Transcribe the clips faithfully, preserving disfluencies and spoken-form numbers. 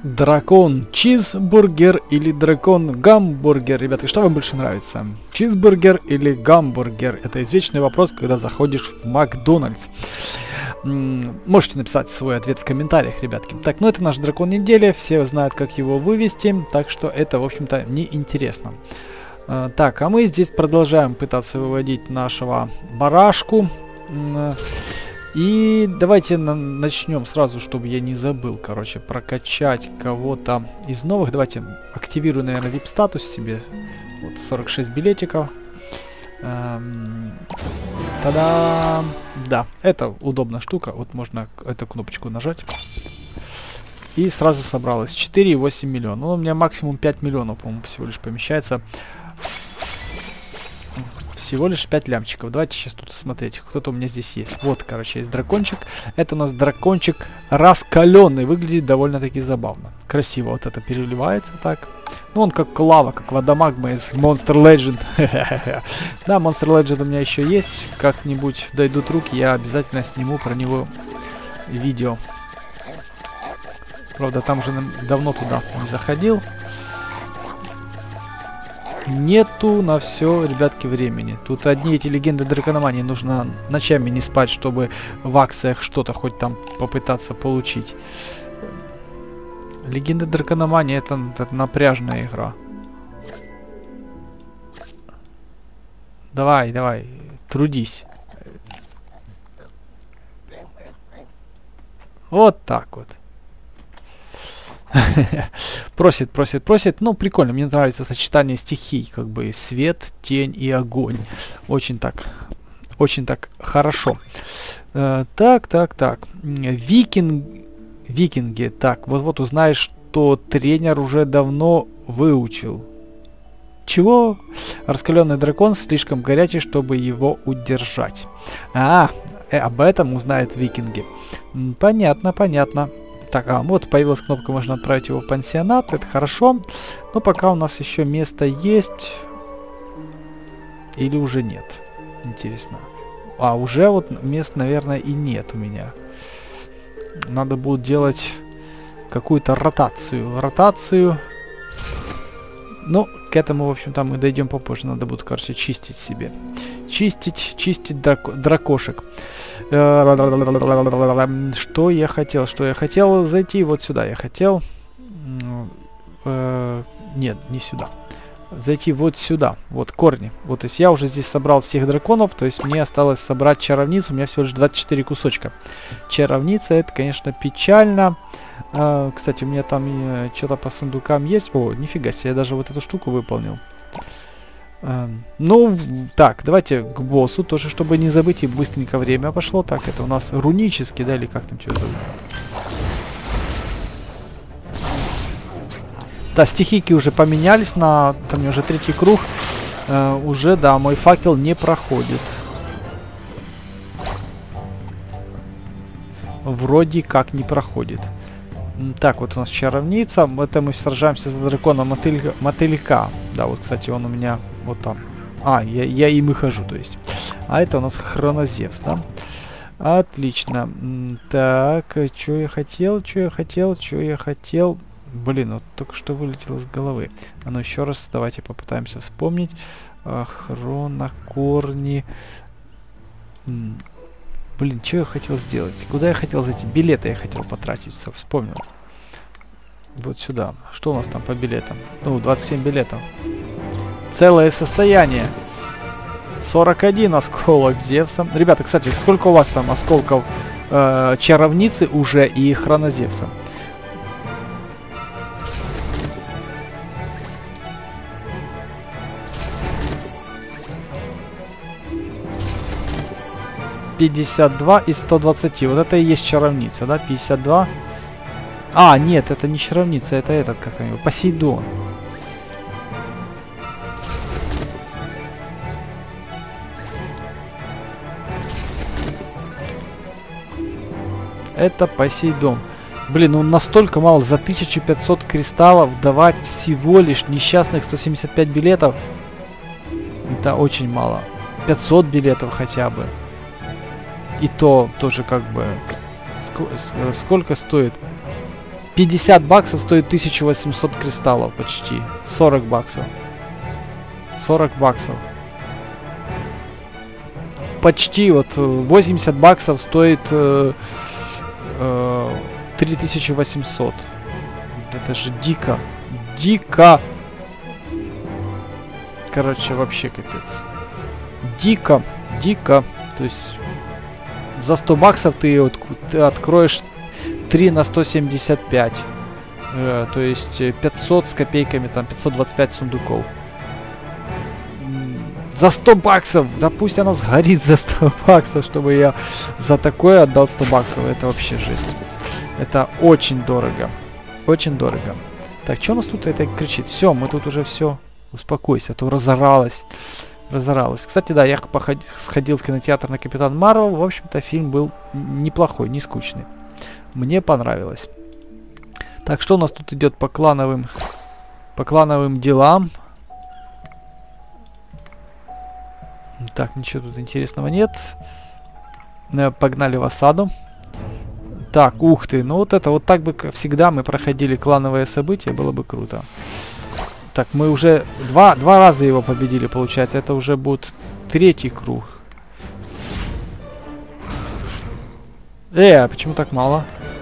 Дракон чизбургер или дракон гамбургер? Ребята, что вам больше нравится? Чизбургер или гамбургер? Это извечный вопрос, когда заходишь в Макдональдс. М-м, можете написать свой ответ в комментариях, ребятки. Так, ну это наш дракон недели, все знают, как его вывести, так что это, в общем-то, не интересно. А, так, а мы здесь продолжаем пытаться выводить нашего барашку. И давайте на начнем сразу, чтобы я не забыл, короче, прокачать кого-то из новых. Давайте активирую, наверное, ви ай пи-статус себе. Вот сорок шесть билетиков. Эм, Та-дам! Да, это удобная штука. Вот можно эту кнопочку нажать. И сразу собралось четыре и восемь миллиона. Ну, у меня максимум пять миллионов, по-моему, всего лишь помещается. Всего лишь пять лямчиков. Давайте сейчас тут смотреть, кто-то у меня здесь есть. Вот, короче, есть дракончик. Это у нас дракончик раскаленный. Выглядит довольно-таки забавно. Красиво вот это переливается так. Ну, он как лава, как вода магма из Monster Legend. Да, Monster Legend у меня еще есть. Как-нибудь дойдут руки, я обязательно сниму про него видео. Правда, там уже давно туда не заходил. Нету на все, ребятки, времени. Тут одни эти легенды дракономании. Нужно ночами не спать, чтобы в акциях что-то хоть там попытаться получить. Легенды дракономании это, это напряжная игра. Давай, давай, трудись. Вот так вот. Просит, просит, просит. Ну, прикольно. Мне нравится сочетание стихий. Как бы свет, тень и огонь. Очень так, очень так хорошо. Э, так, так, так. Викинг, викинги. Так, вот-вот узнаешь, что тренер уже давно выучил. Чего? Раскаленный дракон слишком горячий, чтобы его удержать. А, э, об этом узнают викинги. Понятно, понятно. Так, а вот появилась кнопка, можно отправить его в пансионат, это хорошо. Но пока у нас еще место есть. Или уже нет? Интересно. А, уже вот мест, наверное, и нет у меня. Надо будет делать какую-то ротацию. Ротацию. Ну, к этому, в общем-то, мы дойдем попозже. Надо будет, короче, чистить себе. Чистить, чистить драк дракошек. Что я хотел? Что я хотел зайти вот сюда. Я хотел... Э, нет, не сюда. Зайти вот сюда. Вот корни. Вот, то есть я уже здесь собрал всех драконов. То есть мне осталось собрать чаровницу. У меня всего лишь двадцать четыре кусочка. Чаровница, это, конечно, печально. Э, кстати, у меня там э, что-то по сундукам есть. О, нифига себе, я даже вот эту штуку выполнил. Эм, ну, так, давайте к боссу, тоже, чтобы не забыть, и быстренько время пошло. Так, это у нас рунический, да, или как там тебя зовут? Да, стихийки уже поменялись на, там уже третий круг. Э, уже, да, мой факел не проходит. Вроде как не проходит. Так, вот у нас чаровница. Это мы сражаемся за дракона мотыль... мотылька. Да, вот, кстати, он у меня вот там. А, я, я им и хожу, то есть. А это у нас Хронозевс, да? Отлично. Так, что я хотел, что я хотел, что я хотел. Блин, вот только что вылетело с головы. А ну еще раз, давайте попытаемся вспомнить. А, хронокорни. Блин, что я хотел сделать? Куда я хотел зайти? Билеты я хотел потратить, все, вспомнил. Вот сюда. Что у нас там по билетам? Ну, двадцать семь билетов. Целое состояние. сорок один осколок Зевса. Ребята, кстати, сколько у вас там осколков э, чаровницы уже и Хронозевса? пятьдесят два из ста двадцати. Вот это и есть чаровница, да? пятьдесят два. А, нет, это не чаровница, это этот, как его, Посейдон. Это Посейдон. Блин, ну настолько мало. За тысячу пятьсот кристаллов давать всего лишь несчастных сто семьдесят пять билетов. Это очень мало. пятьсот билетов хотя бы. И то тоже как бы... Ск сколько стоит? пятьдесят баксов стоит тысяча восемьсот кристаллов почти. сорок баксов. сорок баксов. Почти вот восемьдесят баксов стоит э, э, три тысячи восемьсот. Это же дико. Дико. Короче, вообще капец. Дико. Дико. То есть за сто баксов ты, вот, ты откроешь три на сто семьдесят пять. Э, то есть пятьсот с копейками, там пятьсот двадцать пять сундуков. За сто баксов! Да пусть она сгорит за сто баксов, чтобы я за такое отдал сто баксов. Это вообще жесть. Это очень дорого. Очень дорого. Так, что у нас тут это кричит? Все, мы тут уже все. Успокойся, а то разоралась. Разоралась. Кстати, да, я походи, сходил в кинотеатр на Капитан Марвел. В общем-то, фильм был неплохой, не скучный. Мне понравилось. Так, что у нас тут идет по клановым, по клановым делам? Так, ничего тут интересного нет. Погнали в осаду. Так, ух ты, ну вот это вот так бы, как всегда, мы проходили клановые события, было бы круто. Так, мы уже два, два раза его победили, получается. Это уже будет третий круг. Э, а почему так мало?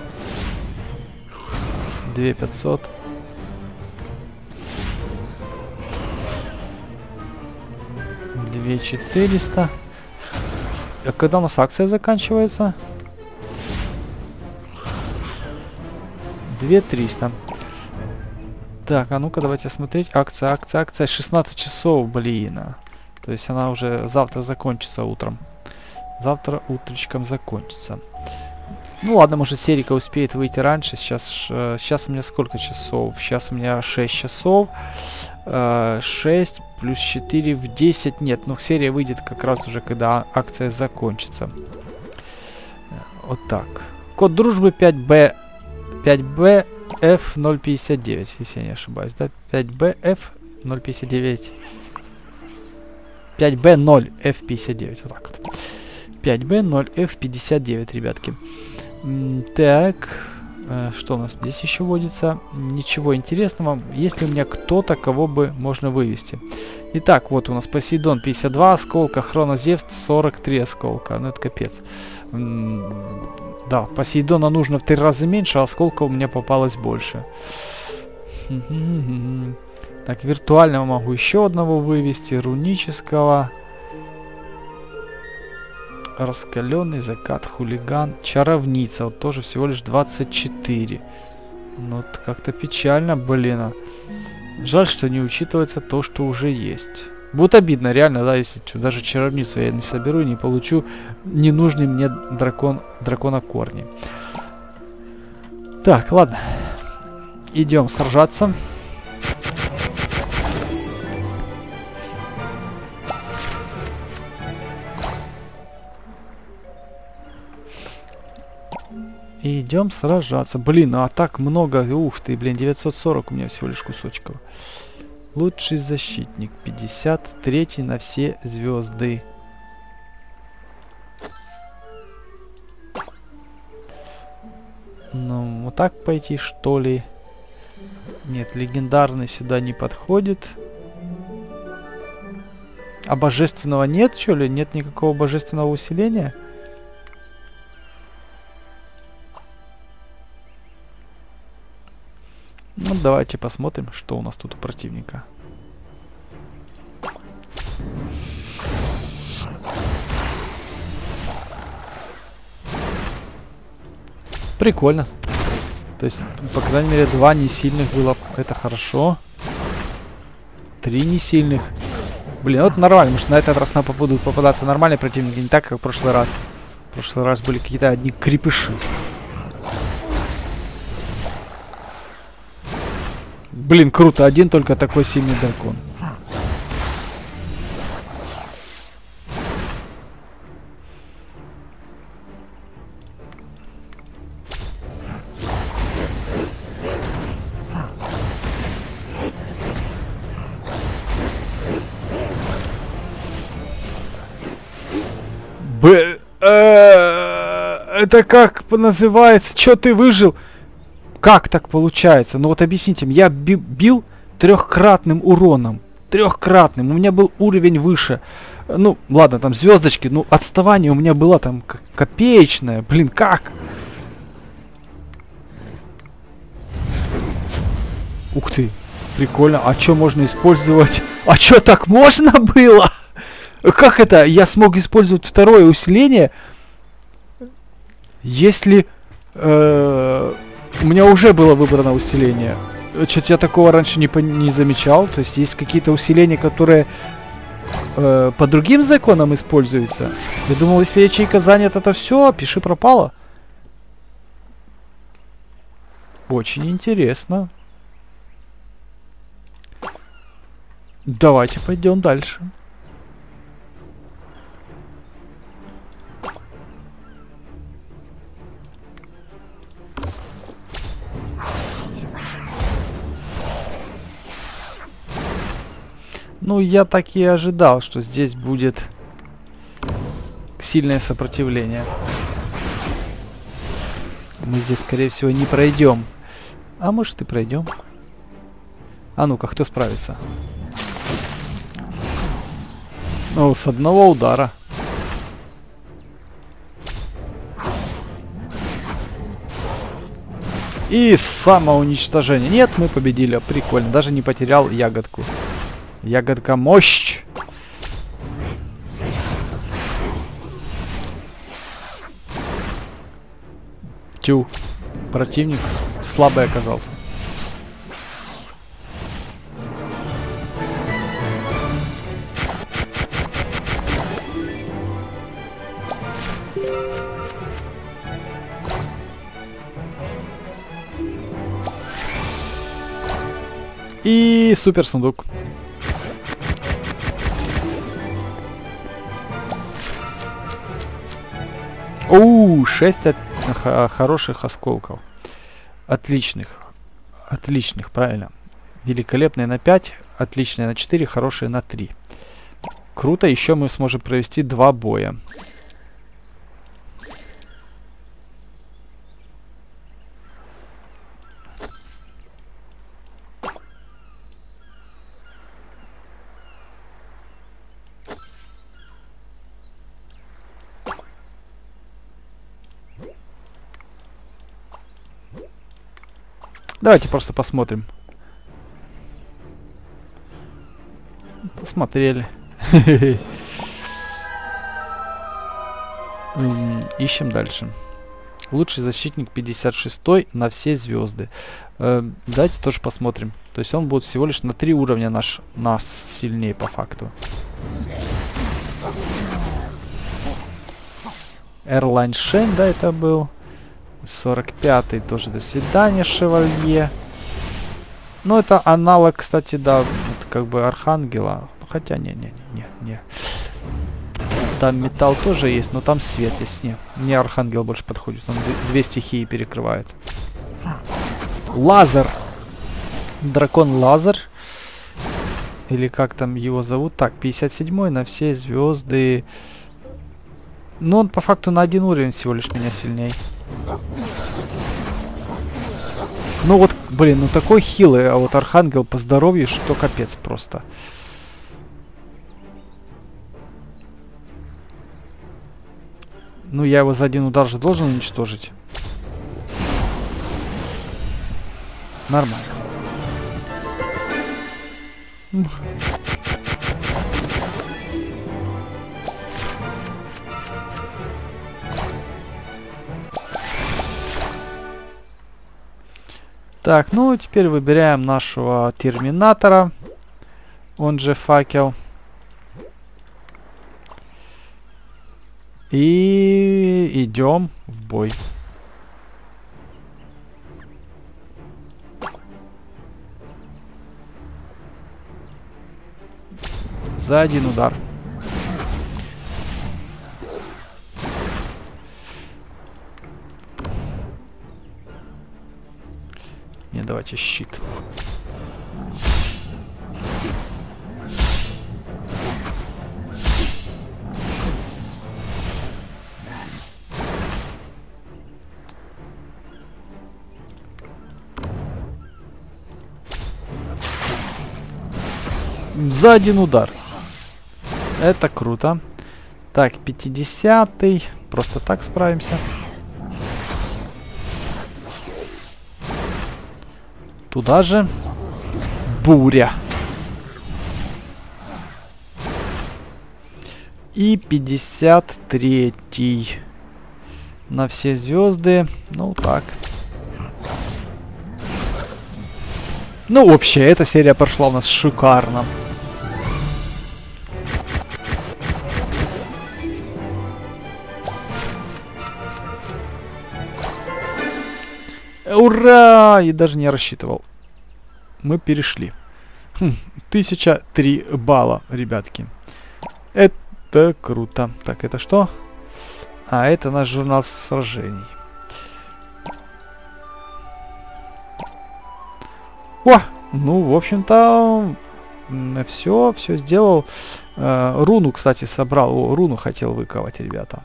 две тысячи пятьсот. две тысячи четыреста. А когда у нас акция заканчивается? две тысячи триста. Так, а ну-ка давайте смотреть. Акция, акция, акция. шестнадцать часов, блин. То есть она уже завтра закончится утром. Завтра утречком закончится. Ну ладно, может Серика успеет выйти раньше. Сейчас, э, сейчас у меня сколько часов? Сейчас у меня шесть часов. Э, шесть плюс четыре в десять. Нет, ну серия выйдет как раз уже, когда акция закончится. Вот так. Код дружбы пять бэ. пять бэ эф ноль пятьдесят девять, если я не ошибаюсь. Да? пять бэ эф ноль пятьдесят девять. пять бэ ноль эф пятьдесят девять. Вот так вот. пять бэ ноль эф пятьдесят девять, ребятки. М так. Э, что у нас здесь еще водится? Ничего интересного. Есть ли у меня кто-то, кого бы можно вывести? Итак, вот у нас Посейдон пятьдесят два осколка, Хронозевс сорок три осколка. Ну это капец. М да, Посейдона нужно в три раза меньше, а осколка у меня попалось больше. Так, виртуального могу еще одного вывести. Рунического. Раскаленный закат, хулиган, чаровница. Вот тоже всего лишь двадцать четыре. Ну, вот как-то печально, блин. Жаль, что не учитывается то, что уже есть. Будет обидно, реально, да, если что, даже чаровницу я не соберу и не получу ненужный мне дракон, дракона корни. Так, ладно. Идем сражаться. Идем сражаться. Блин, а так много. Ух ты, блин, девятьсот сорок у меня всего лишь кусочков. Лучший защитник. пятьдесят третий на все звезды. Ну, вот так пойти, что ли? Нет, легендарный сюда не подходит. А божественного нет, что ли? Нет никакого божественного усиления? Ну, давайте посмотрим, что у нас тут у противника. Прикольно. То есть, по крайней мере, два несильных было. Это хорошо. Три несильных. Блин, вот нормально, потому что на этот раз нам будут попадаться нормальные противники, не так, как в прошлый раз. В прошлый раз были какие-то одни крепыши. Блин, круто, один только такой сильный дракон. Б... Это как называется? Чё ты выжил? как так получается? Ну вот объясните мне, я би бил трехкратным уроном. Трехкратным. У меня был уровень выше. Ну, ладно, там звездочки, ну отставание у меня было там копеечное. Блин, как? Ух ты, прикольно. А что можно использовать? А что так можно было? Как это? Я смог использовать второе усиление, если э, у меня уже было выбрано усиление. Что-то я такого раньше не, не замечал. То есть есть какие-то усиления, которые э, по другим законам используются. Я думал, если ячейка занята, то все, пиши пропало. Очень интересно. Давайте пойдем дальше. Ну, я так и ожидал, что здесь будет сильное сопротивление. Мы здесь, скорее всего, не пройдем. А может и пройдем. А ну-ка, кто справится? Ну, с одного удара. И самоуничтожение. Нет, мы победили. Прикольно. Даже не потерял ягодку. Ягодка мощь. Тю. Противник слабый оказался. И супер сундук. Оу, шесть от, х, хороших осколков. Отличных. Отличных, правильно. Великолепные на пять, отличные на четыре, хорошие на три. Круто, еще мы сможем провести два боя. Давайте просто посмотрим. Посмотрели. Ищем дальше. Лучший защитник пятьдесят шестой на все звезды. Э, давайте тоже посмотрим. То есть он будет всего лишь на три уровня наш, нас сильнее по факту. Эрлайн Шен, да, это был. сорок пятый тоже до свидания, шевалье. Ну, это аналог, кстати, да, это как бы Архангела. Хотя, не-не-не-не. Там металл тоже есть, но там свет есть. Не, мне Архангел больше подходит. Он две стихии перекрывает. Лазер. Дракон Лазер. Или как там его зовут? Так, пятьдесят седьмой на все звезды. Ну, он по факту на один уровень всего лишь меня сильней. Ну вот, блин, ну такой хилый, а вот Архангел по здоровью, что капец просто. Ну, я его за один удар же должен уничтожить. Нормально. Ух. Так, ну теперь выбираем нашего терминатора, он же факел. И идем в бой. За один удар. Не, давайте щит. За один удар. Это круто. Так, пятидесятый. Просто так справимся. Туда же. Буря. И пятьдесят третий. На все звезды. Ну так. Ну, вообще, эта серия прошла у нас шикарно. Ура! И даже не рассчитывал. Мы перешли. Хм, тысяча три балла, ребятки. Это круто. Так, это что? А, это наш журнал сражений. О! Ну, в общем-то, все, все сделал. Э, руну, кстати, собрал. О, руну хотел выковать, ребята.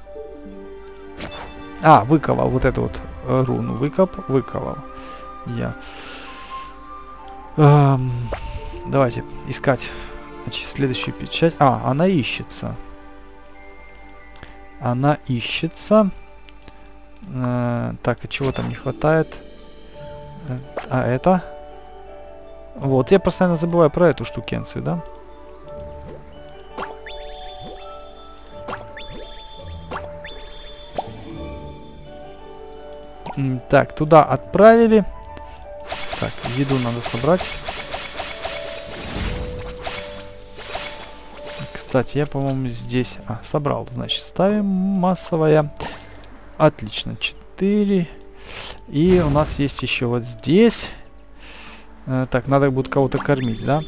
А, выковал вот эту вот э, руну. Выкоп, выковал. Я. Эм, давайте искать. Значит, следующую печать. А, она ищется. Она ищется. Э, так, а чего там не хватает? Э, а это? Вот, я постоянно забываю про эту штукенцию, да? М, так, туда отправили. Так, еду надо собрать. Кстати, я, по-моему, здесь... А, собрал, значит, ставим массовая. Отлично, четыре. И у нас есть еще вот здесь... Так, надо будет кого-то кормить, да?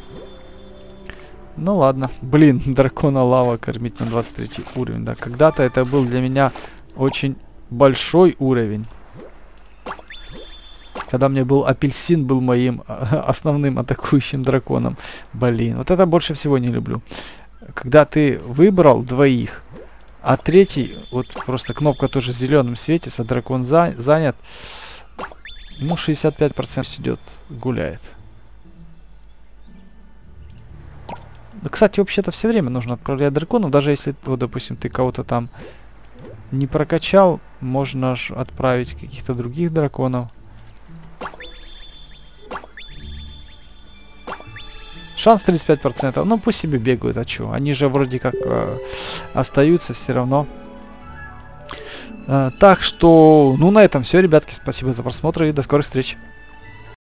Ну ладно. Блин, дракона лава кормить на двадцать третий уровень, да. Когда-то это был для меня очень большой уровень. Когда мне был апельсин, был моим основным атакующим драконом. Блин, вот это больше всего не люблю. Когда ты выбрал двоих, а третий, вот просто кнопка тоже зеленым светится, дракон за занят. Ну, шестьдесят пять процентов идет, гуляет. Ну, кстати, вообще-то все время нужно отправлять драконов. Даже если, вот, допустим, ты кого-то там не прокачал, можно ж отправить каких-то других драконов. Шанс тридцать пять процентов. Ну, пусть себе бегают, а чё? Они же вроде как э, остаются все равно. Uh, так что, ну на этом все, ребятки. Спасибо за просмотр и до скорых встреч.